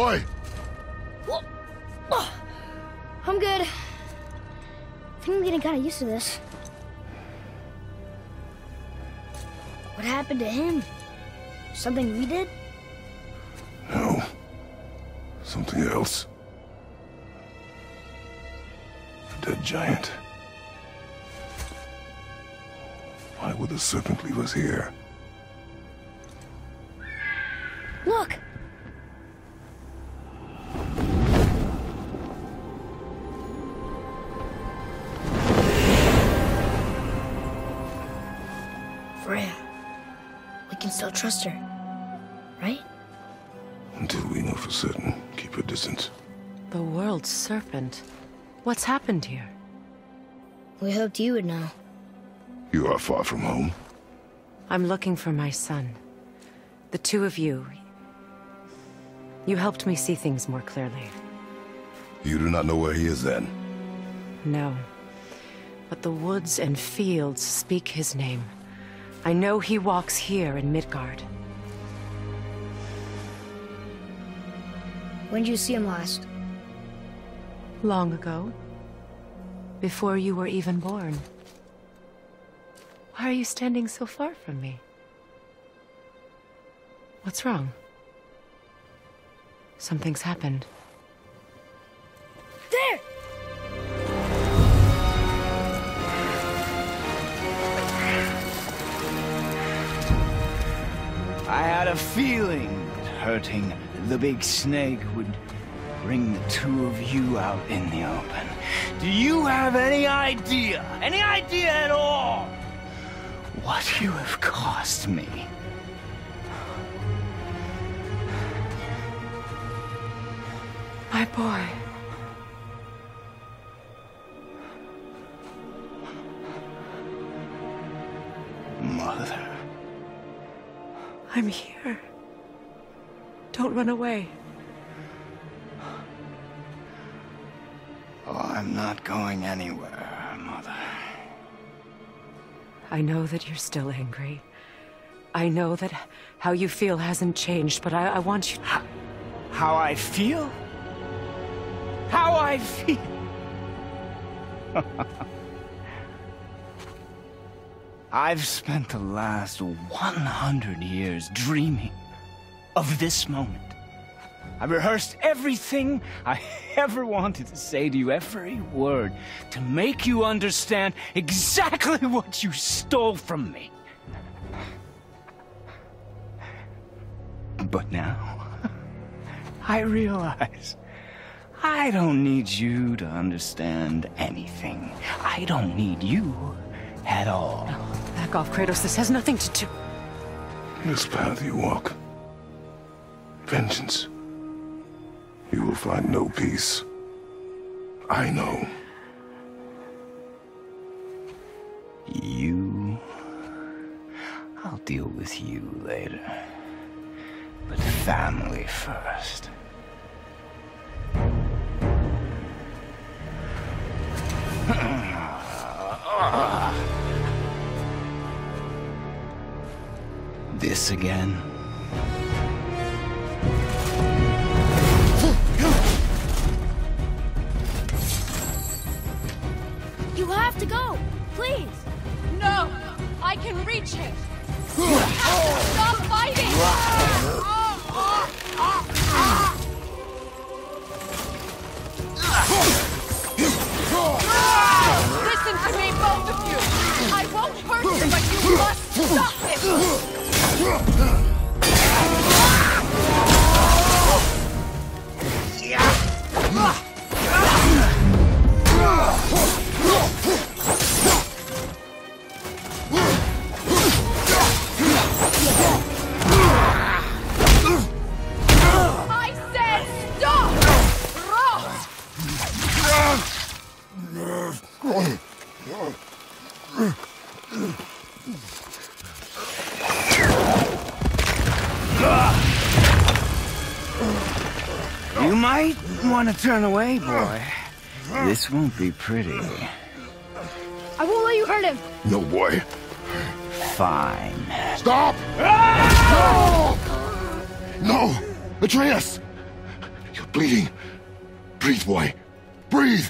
boy? I'm good. I think I'm getting kind of used to this. What happened to him? Something we did? No. Something else. A dead giant. Why would the serpent leave us here? Look! Freya. We can still trust her, right? Until we know for certain, keep a distance. The world's serpent. What's happened here? We hoped you would know. You are far from home. I'm looking for my son. The two of you. You helped me see things more clearly. You do not know where he is then? No. But the woods and fields speak his name. I know he walks here in Midgard. When did you see him last? Long ago. Before you were even born. Why are you standing so far from me? What's wrong? Something's happened. There! I had a feeling that hurting the big snake would bring the two of you out in the open. Do you have any idea at all, what you have cost me? My boy. Mother. I'm here. Don't run away. Oh, I'm not going anywhere, Mother. I know that you're still angry. I know that how you feel hasn't changed, but I want you... How I feel? How I feel? I've spent the last 100 years dreaming of this moment. I rehearsed everything I ever wanted to say to you, every word, to make you understand exactly what you stole from me. But now, I realize I don't need you to understand anything. I don't need you at all. No, back off, Kratos. This has nothing to do... This path you walk. Vengeance. You will find no peace. I know. You... I'll deal with you later. But family first. This again? You have to go! Please! No! I can reach him! Stop fighting! Listen to me, both of you! I won't hurt him, but you must stop him! I said stop! You might want to turn away, boy. This won't be pretty. I won't let you hurt him! No, boy. Fine. Stop! No! No! Atreus! Bleeding. Breathe, boy. Breathe!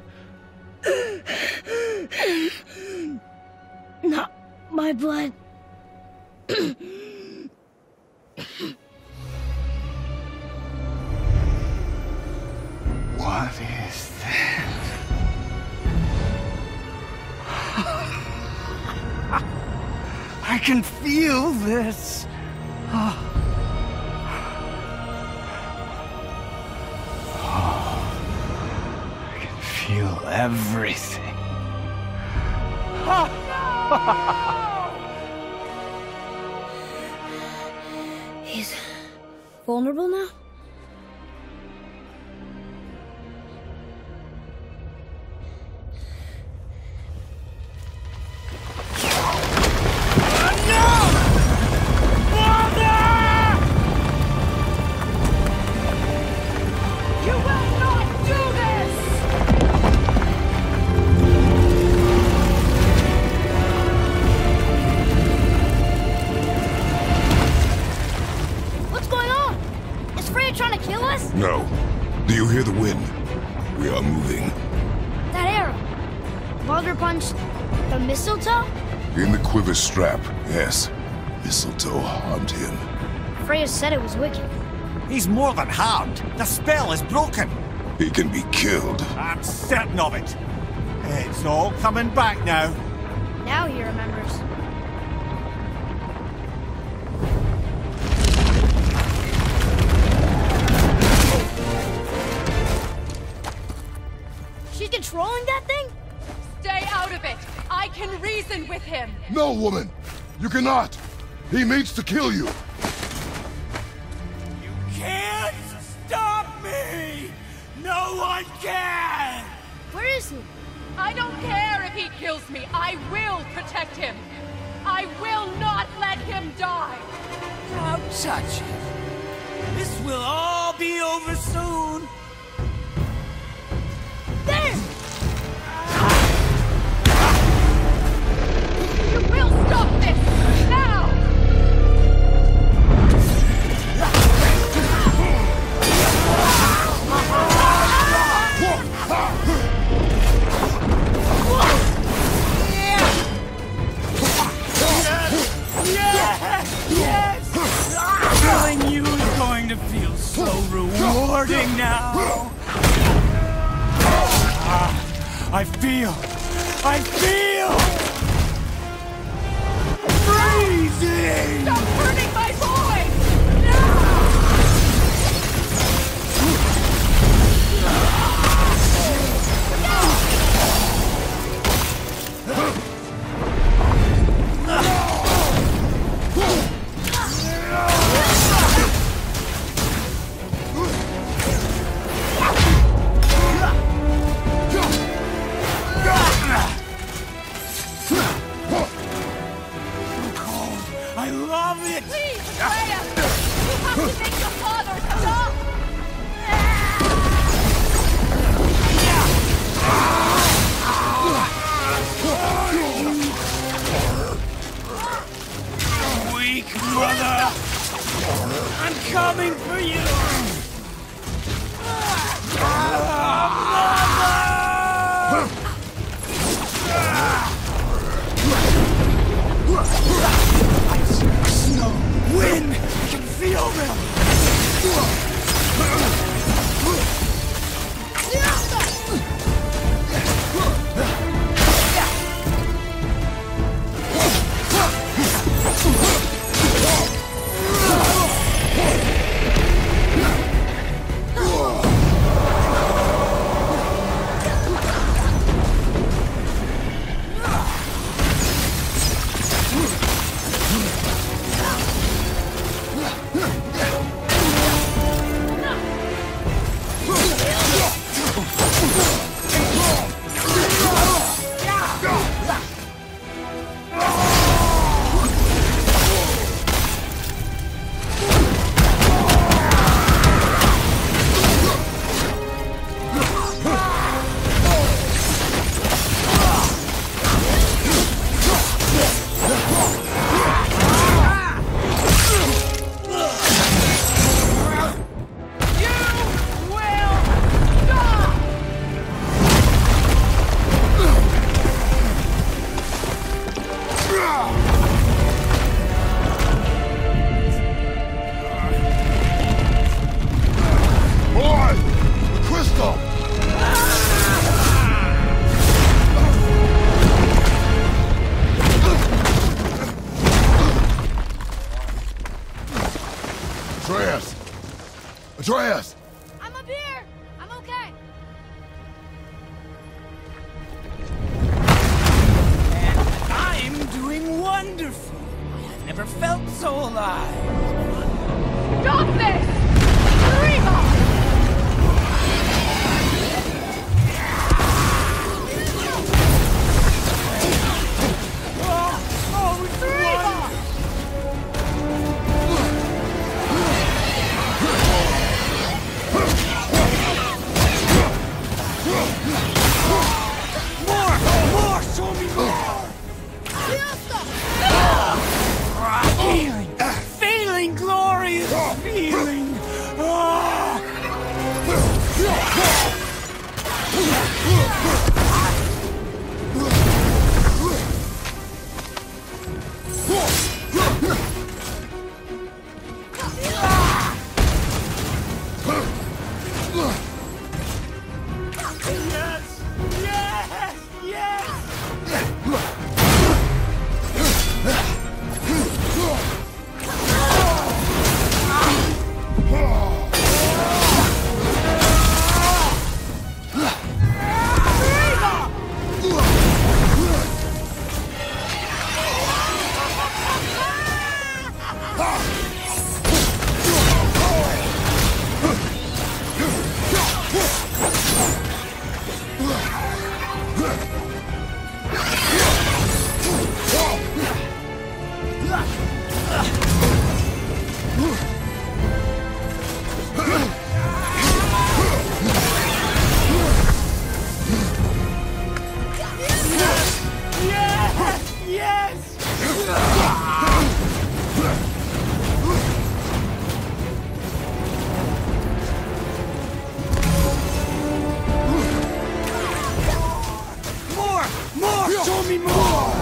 Not my blood. What is that? I can feel this. I can feel everything. He's vulnerable now? You will not do this! What's going on? Is Freya trying to kill us? No. Do you hear the wind? We are moving. That arrow. Baldur punched the mistletoe? In the quiver strap, yes. Mistletoe harmed him. Freya said it was wicked. He's more than harmed. The spell is broken. He can be killed. I'm certain of it. It's all coming back now. Now he remembers. She's controlling that thing? Stay out of it! I can reason with him! No, woman! You cannot! He means to kill you! You can't stop me! No one can! Where is he? I don't care if he kills me. I will protect him. I will not let him die. Don't touch him. This will all be over soon. There! You will stop this now. Yes! Killing you is going to feel so rewarding now. I feel freezing! Stop hurting my boy! I love it! Please! Atreus! Atreus! I'm up here! I'm okay! And I'm doing wonderful. I've never felt so alive. Stop this! Reba! Feeling glorious feeling. Show me more!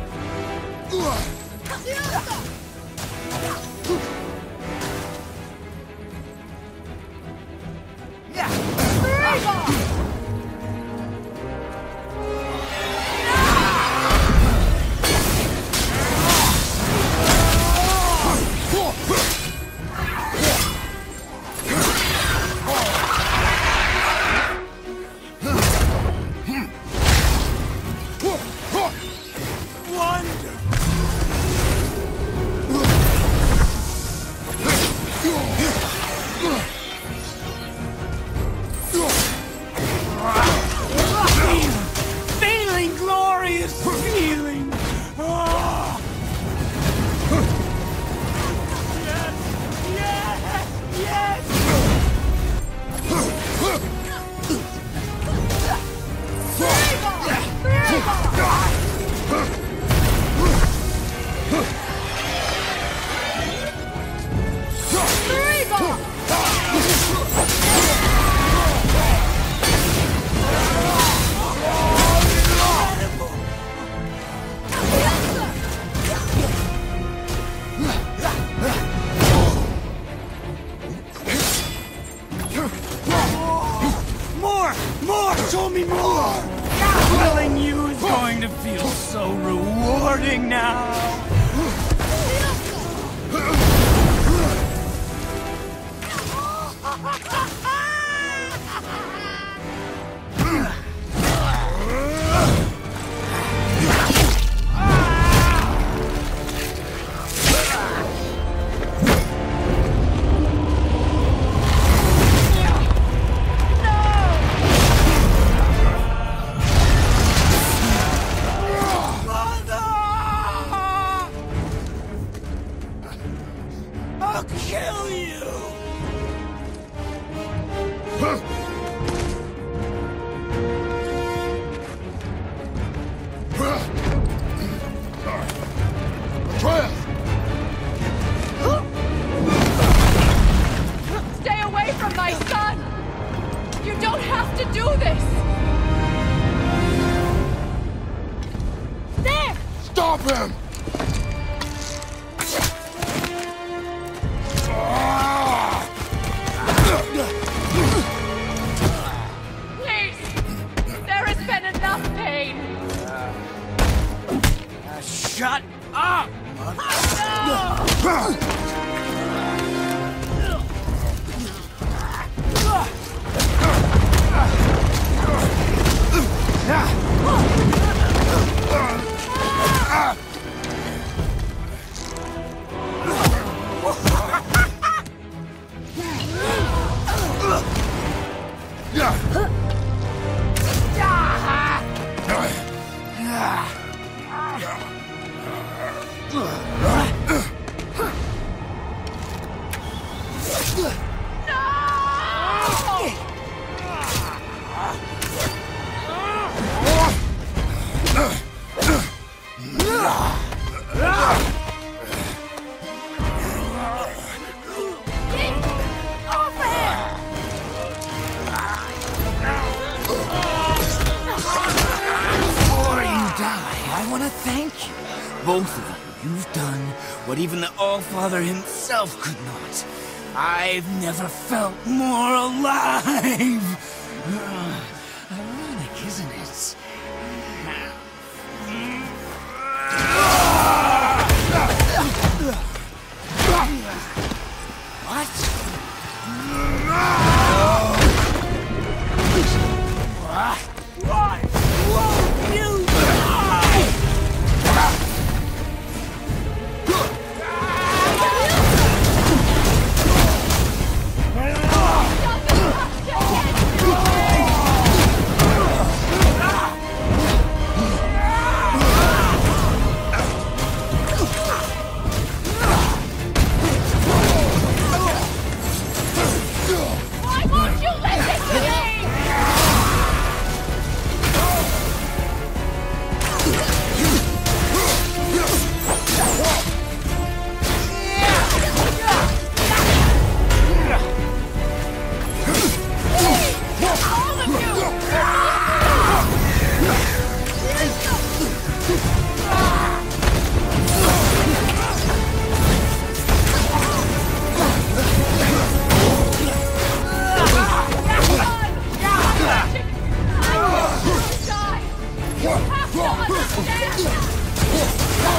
Feeling glorious feeling. More! Show me more! Killing you is going to feel so rewarding now! I'll kill you! Stay away from my son! You don't have to do this! There! Stop him! thank you. Both of you. You've done what even the All-Father himself could not. I've never felt more alive. Ironic, isn't it? What? Why won't you die? Why won't you listen to me? All of you! You have to understand!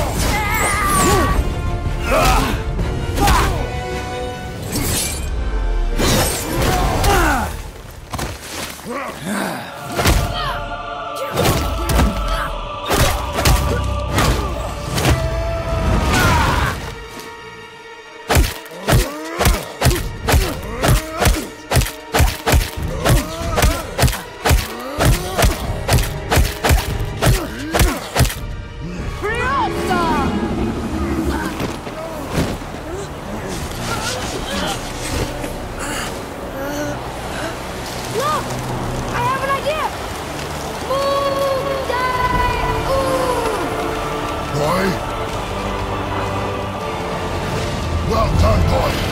Look! I have an idea! Boy? Well done, boy.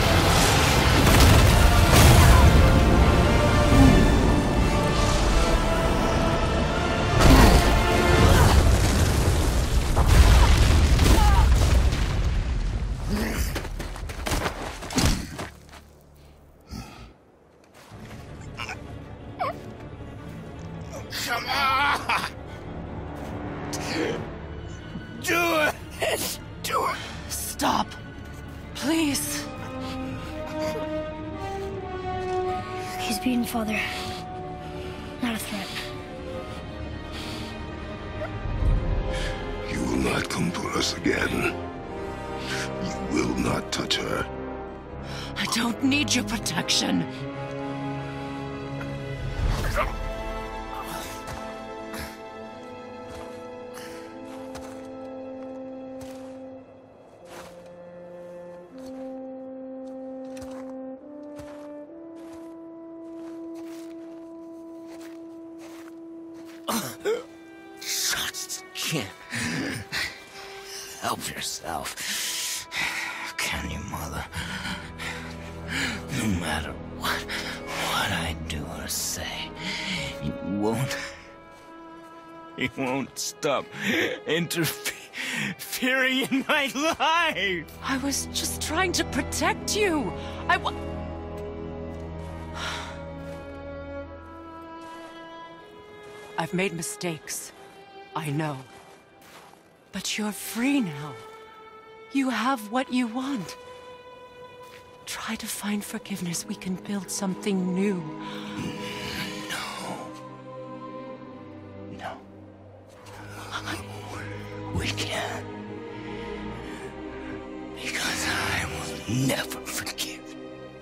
Come on! Do it! Do it! Stop. Please. He's beaten Father. Not a threat. You will not come for us again. You will not touch her. I don't need your protection. Just can't help yourself. Can you, Mother? No matter what I do or say, you won't stop interfering in my life. I was just trying to protect you. I've made mistakes. I know. But you're free now. You have what you want. Try to find forgiveness. We can build something new. No. We can't. Because I will never forgive.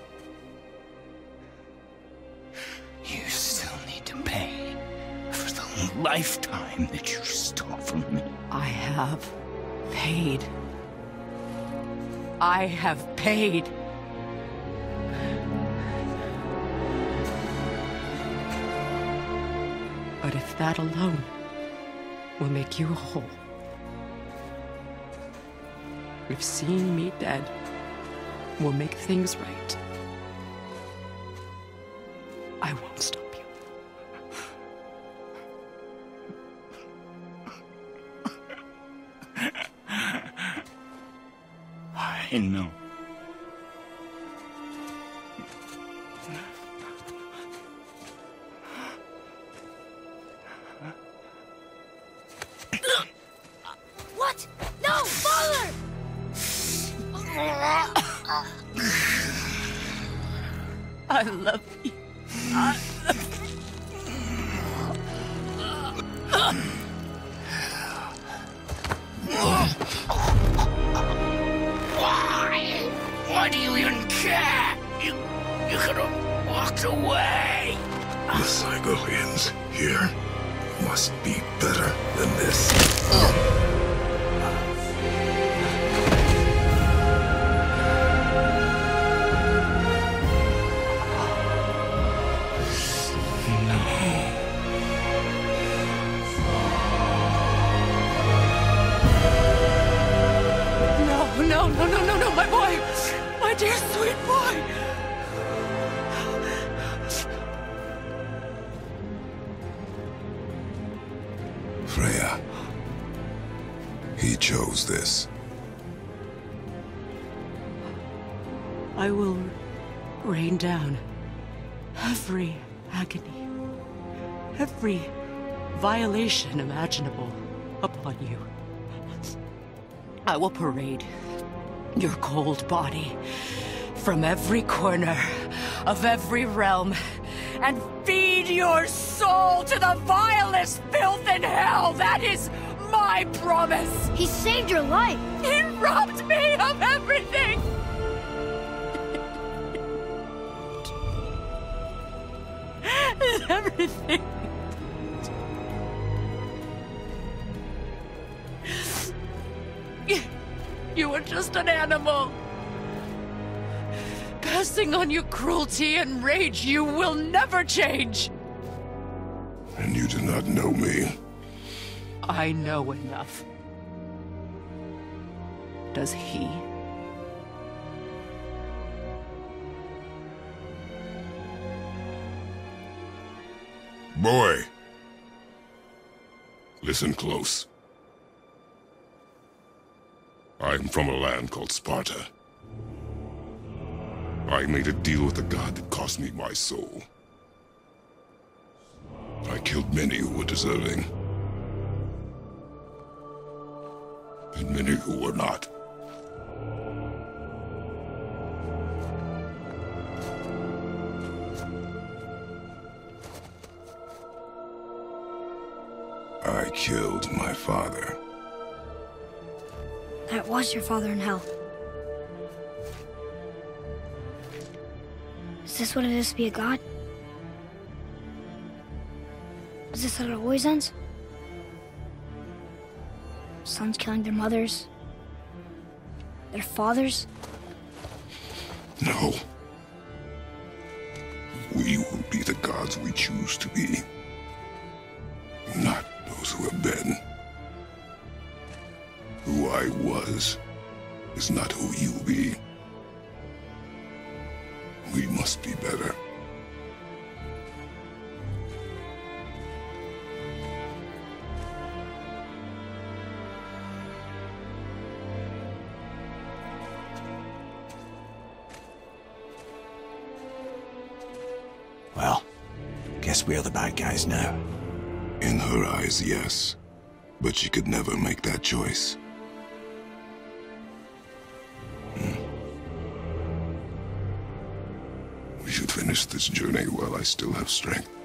You still need to pay for the lifetime that you stole from me. I have paid. I have paid. But if that alone will make you whole, if seeing me dead will make things right, I won't stop you. I know. What? No, Father! I love you. Why do you even care? You could have walked away. The Sigolians here must be better than this. No, my boy! My dear sweet boy! Freya. He chose this. I will rain down every agony, every violation imaginable upon you. I will parade your cold body from every corner of every realm and feed your soul to the vilest filth in hell. That is my promise. He saved your life. He robbed me of everything. Everything. You were just an animal. Passing on your cruelty and rage, you will never change. And you do not know me. I know enough. Does he? Boy. Listen close. I am from a land called Sparta. I made a deal with the god that cost me my soul. I killed many who were deserving. And many who were not. I killed my father. That was your father in hell. Is this what it is to be a god? Is this how it always ends? Sons killing their mothers? Their fathers? No. We will be the gods we choose to be. Not those who have been. Who I was is not who you'll be. We must be better. Well, guess we're the bad guys now. In her eyes, yes. But she could never make that choice. We should finish this journey while I still have strength.